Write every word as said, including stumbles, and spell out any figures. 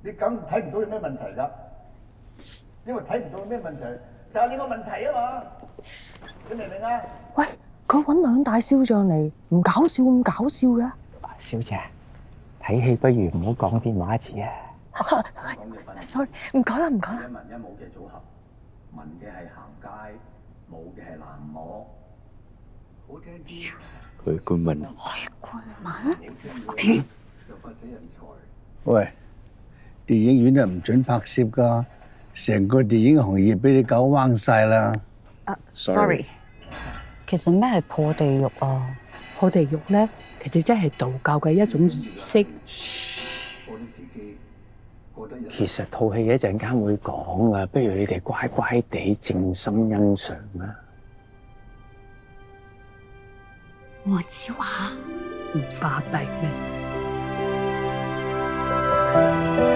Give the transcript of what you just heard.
你梗睇唔到有咩問題㗎？因為睇唔到有咩問題，就係你個問題啊嘛！你明唔明啊？ 喂，佢揾兩大笑匠嚟，唔搞笑咁搞笑嘅。 小姐，睇戲不如唔好講電話字啊。 sorry， 唔講啦，唔講啦。 一文一武嘅組合，文嘅係行街，武嘅係喃嘸。好聽啲。 許冠文。 許冠文 ？OK。又發死人才。 喂，電影院係唔准拍攝㗎，成個電影行業俾你搞彎晒啦。 啊 ，sorry。 其實咩係破地獄啊？ 破地獄咧，其實真係道教嘅一種儀式。 其實套戲一陣間會講噶，不如你哋乖乖地靜心欣賞啦。 我知話唔發帝咩？